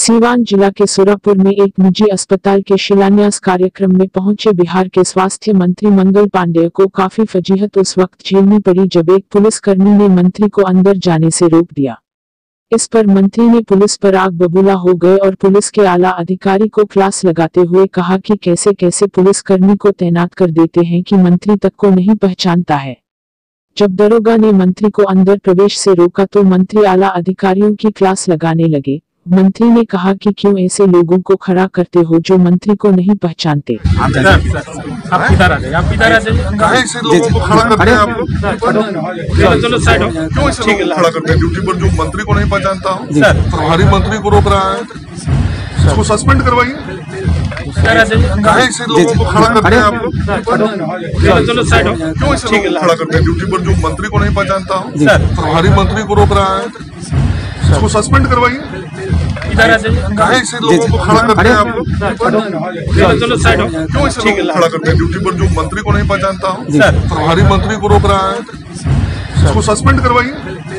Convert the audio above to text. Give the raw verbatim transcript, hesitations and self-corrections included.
सीवान जिला के सुरापुर में एक निजी अस्पताल के शिलान्यास कार्यक्रम में पहुंचे बिहार के स्वास्थ्य मंत्री मंगल पांडेय को काफी फजीहत उस वक्त झेलनी पड़ी जब एक पुलिसकर्मी ने मंत्री को अंदर जाने से रोक दिया। इस पर मंत्री ने पुलिस पर आग बबूला हो गए और पुलिस के आला अधिकारी को क्लास लगाते हुए कहा कि कैसे कैसे पुलिसकर्मी को तैनात कर देते हैं कि मंत्री तक को नहीं पहचानता है। जब दरोगा ने मंत्री को अंदर प्रवेश से रोका तो मंत्री आला अधिकारियों की क्लास लगाने लगे। मंत्री ने कहा कि क्यों ऐसे लोगों को खड़ा करते हो जो मंत्री को नहीं पहचानते। आप इधर आ जाइए, आप इधर आ जाइए। काहे ऐसे लोगों को खड़ा करते हैं आप लोग? चलो चलो साइड हो। क्यों ऐसे लोगों को खड़ा करते हैं ड्यूटी पर जो मंत्री को नहीं पहचानता हो? प्रभारी मंत्री को रोक रहा है, इसको सस्पेंड करवाइए। इधर आ जाइए। काहे ऐसे लोगों को खड़ा करते हैं आप लोग? चलो चलो साइड हो। क्यों ऐसे लोगों को खड़ा करते हैं ड्यूटी पर जो मंत्री को नहीं पहचानता हो? प्रभारी मंत्री को रोक रहा है, इसको सस्पेंड करवाइए। इधर आ जाइए। काहे ऐसे लोगों को खड़ा करते हैं आप लोग? चलो चलो साइड हो। क्यों ऐसे लोगों को खड़ा करते हैं ड्यूटी पर जो मंत्री को नहीं पहचानता हो? प्रभारी मंत्री को रोक रहा है, इसको सस्पेंड करवाइए।